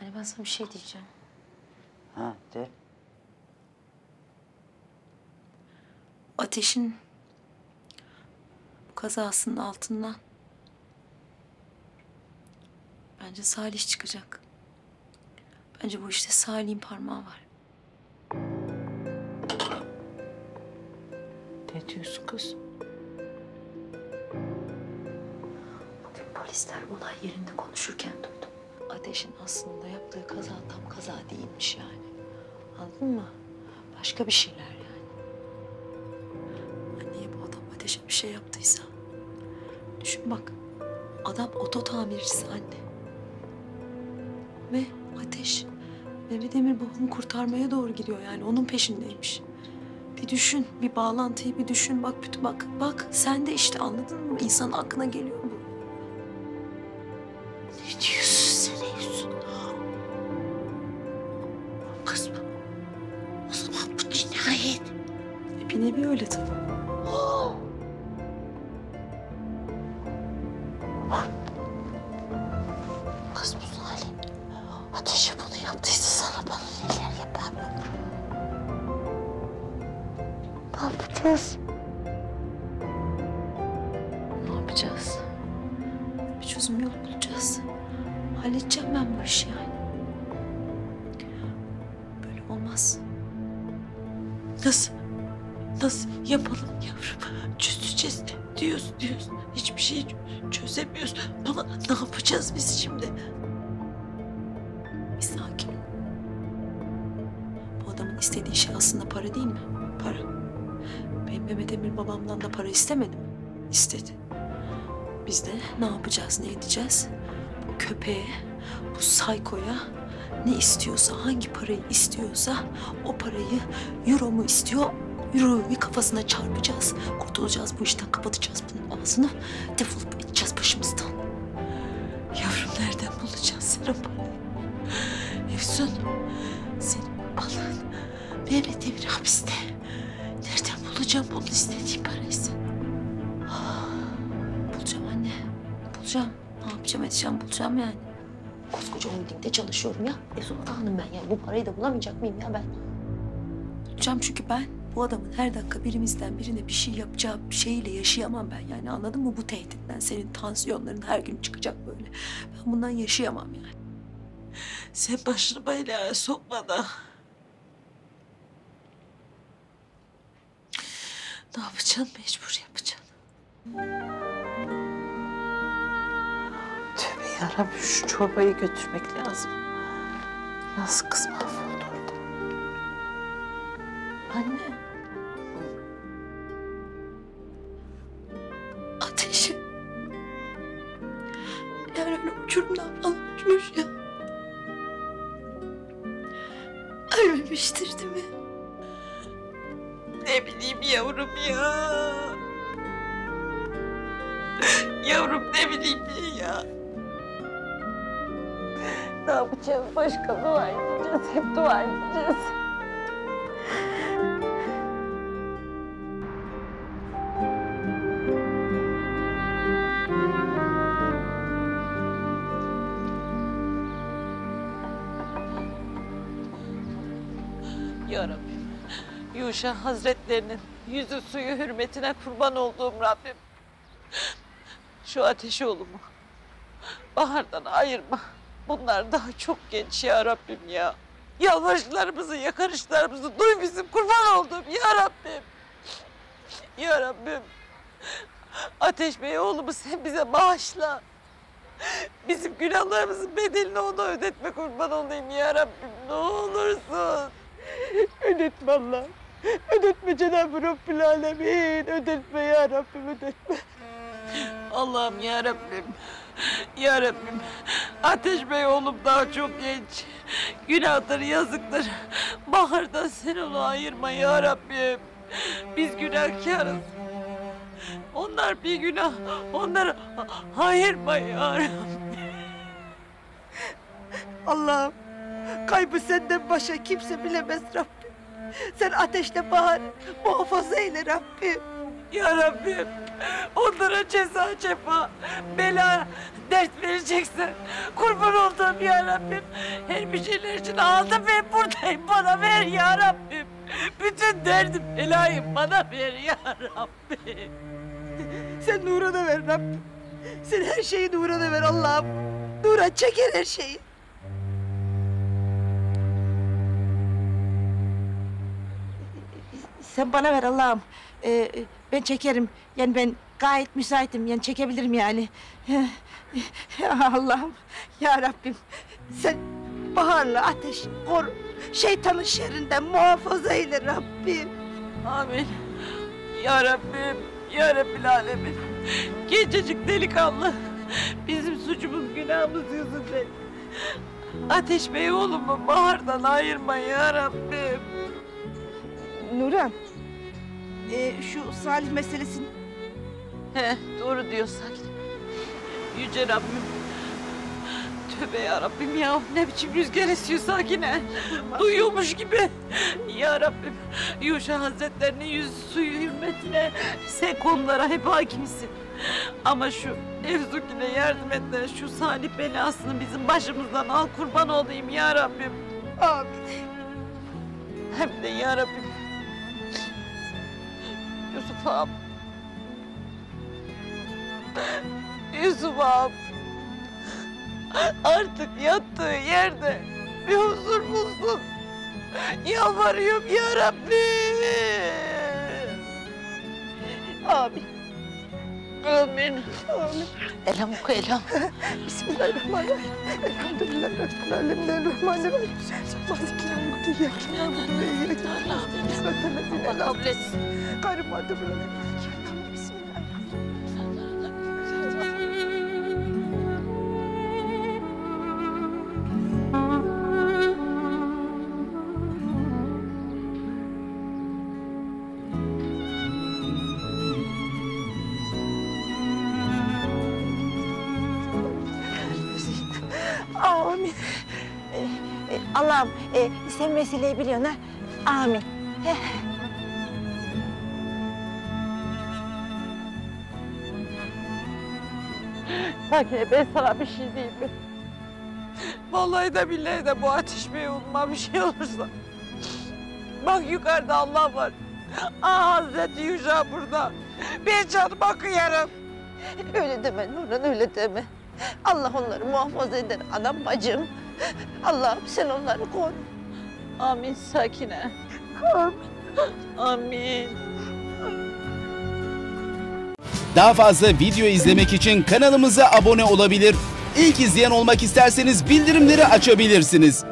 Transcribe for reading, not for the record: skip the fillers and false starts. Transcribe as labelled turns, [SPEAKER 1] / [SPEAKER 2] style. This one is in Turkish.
[SPEAKER 1] Yani ben sana bir şey diyeceğim.
[SPEAKER 2] Ha de.
[SPEAKER 1] Ateş'in bu kazasının altından bence Salih çıkacak. Bence bu işte Salih'in parmağı var.
[SPEAKER 2] Ne diyorsun kız?
[SPEAKER 1] Bugün polisler olay yerinde konuşurken duydum. Ateş'in aslında yaptığı kaza tam kaza değilmiş yani. Anladın mı? Başka bir şeyler yani. Niye bu adam Ateş'e bir şey yaptıysa? Düşün bak. Adam oto tamircisi anne. Ve Ateş Mehmet Emir babamı kurtarmaya doğru gidiyor yani. Onun peşindeymiş. Bir düşün, bir bağlantıyı bir düşün. Bak sen de işte anladın mı? İnsanın aklına geliyor bu.
[SPEAKER 2] Ne diyorsun sen Efsun? Kız o zaman bu cinayet.
[SPEAKER 1] Bir nevi öyle tabii.
[SPEAKER 2] Kız bu Salih. Ateşe bunu yaptıysa sana bana neler yapar mı? Ne yapacağız?
[SPEAKER 1] Ne yapacağız? Bir çözüm yol bulacağız. Halledeceğim ben bu işi yani. Böyle olmaz.
[SPEAKER 2] Nasıl? Nasıl yapalım yavrum? Çözeceğiz diyoruz. Hiçbir şey çözemiyoruz. Buna ne yapacağız biz şimdi?
[SPEAKER 1] Bir sakin ol. Bu adamın istediği şey aslında para değil mi? Para. Benim Mehmet Emir babamdan da para istemedi mi? İstedi. Biz de ne yapacağız, ne edeceğiz? Bu köpeğe, bu saykoya ne istiyorsa, hangi parayı istiyorsa o parayı, euro mu istiyor, euroyu bir kafasına çarpacağız. Kurtulacağız bu işten, kapatacağız bunun ağzını. Defolup gideceğiz başımızdan.
[SPEAKER 2] Yavrum nereden bulacağız sen o parayı? Efsun, senin balığın Mehmet Emir hapiste. Nereden bulacağım onun istediği parayı sen?
[SPEAKER 1] Bulacağım anne, bulacağım. Ne yapacağım, edeceğim, bulacağım yani. Koskoca holdingde çalışıyorum ya. Sultan Hanım ben yani. Bu parayı da bulamayacak mıyım ya ben? Bulacağım çünkü ben bu adamın her dakika birimizden birine bir şey yapacağı bir şeyle yaşayamam ben yani. Anladın mı? Bu tehditten senin tansiyonların her gün çıkacak böyle. Ben bundan yaşayamam yani.
[SPEAKER 2] Sen başını belaya sokma da. Ne yapacaksın? Mecbur yapacaksın. Tövbe yarabbim şu çorbayı götürmek lazım. Nasıl kız mahvoldu orada?
[SPEAKER 1] Anne. Ateşi. Yani öyle uçurumdan falan uçmuş ya. Ölmemiştir değil mi?
[SPEAKER 2] Ne bileyim yavrum ya. Yavrum ne bileyim ya. Ne yapacağız? Başka dua edeceğiz. Hep dua edeceğiz. Ya Rabbim, Yuşa Hazretlerinin yüzü suyu hürmetine kurban olduğum Rabbim. Şu Ateş oğlumu Bahar'dan ayırma. Bunlar daha çok genç ya Rabbim ya. Yalvarışlarımızı, yakarışlarımızı duy bizim kurban olduğum ya Rabbim. Ya Rabbim, Ateş Bey oğlumu sen bize bağışla. Bizim günahlarımızın bedelini ona ödetme kurban olayım ya Rabbim. Ne olursun. Ödetme Allah'ım. Ödetme Cenab-ı Rabbil Alemin. Ödetme ya Rabbim, ödetme. Allah'ım ya Rabbim. Ya Rabbim. Ateş Bey oğlum daha çok genç. Günahtır, yazıktır. Bahar'dan sen onu ayırma ya Rabbim. Biz günahkarız. Onlar bir günah. Onları ayırma ya Rabbim. Allah'ım. Kaybı senden başka kimse bilemez Rabbim. Sen Ateş'le Bahar muhafaza eyle Rabbim. Ya Rabbim, onlara ceza cefa, bela dert vereceksen kurban olduğum ya Rabbim. Her bir şeyler için aldım ben buradayım. Bana ver ya Rabbim. Bütün derdim belayım bana ver ya Rabbim.
[SPEAKER 3] Sen Nurhan'a ver Rabbim. Sen her şeyi Nurhan'a ver Allah'ım. Nurhan çeker her şeyi. Sen bana ver Allah'ım. Ben çekerim. Yani ben gayet müsaitim. Yani çekebilirim yani. Allah'ım, ya Rabbim. Sen Bahar'la Ateş koru. Şeytanın şerrinden muhafaza eyle Rabbim.
[SPEAKER 2] Amin. Ya Rabbim, ya Rabbil Alemin. Gencecik delikanlı. Bizim suçumuz, günahımız yüzünden. Ateş Bey oğlumu Bahar'dan ayırma ya Rabbim.
[SPEAKER 3] Nurhan, şu Salih meselesini...
[SPEAKER 2] He, doğru diyorsun. Yüce Rabbim. Tövbe ya Rabbim ya. Ne biçim rüzgar esiyor Sakine. Duyuyormuş gibi. Ya Rabbim. Yuşa Hazretlerinin yüz suyu hürmetine sen konulara hep hakimsin. Ama şu Efzukine yardım et de şu Salih belasını bizim başımızdan al, kurban olayım ya Rabbim.
[SPEAKER 3] Amin.
[SPEAKER 2] Hem de ya Rabbim. Yusuf ağam. Yusuf ağam. Artık yattığı yerde bir huzur bulsun. Yalvarıyorum ya Rabbim.
[SPEAKER 3] Amin.
[SPEAKER 2] Amin.
[SPEAKER 3] Amin.
[SPEAKER 2] Elham oku elham.
[SPEAKER 3] Bismillahirrahmanirrahim. Elhamdülillah Rabbil alemin. Rahmanirrahim. Maliki yevmiddin. İyyâke na'budu ve iyyâke nestaîn. Sıratallezîne
[SPEAKER 2] Allah kabul etsin.
[SPEAKER 3] Gayril mağdûbi aleyhim. Bismillah. Amin. Allah'ım sen meseleyi biliyorsun ha. Amin.
[SPEAKER 2] Sakine ben sana bir şey diyeyim mi? Vallahi de billahi de bu Ateş Bey oğluma bir şey olursa. Bak yukarıda Allah var. Hazreti Yuşa burada. Ben canıma kıyarım.
[SPEAKER 3] Öyle deme Nurhan, öyle deme. Allah onları muhafaza eder anam bacım. Allah'ım sen onları koru.
[SPEAKER 2] Amin Sakine.
[SPEAKER 3] Amin.
[SPEAKER 2] Amin.
[SPEAKER 4] Daha fazla video izlemek için kanalımıza abone olabilir. İlk izleyen olmak isterseniz bildirimleri açabilirsiniz.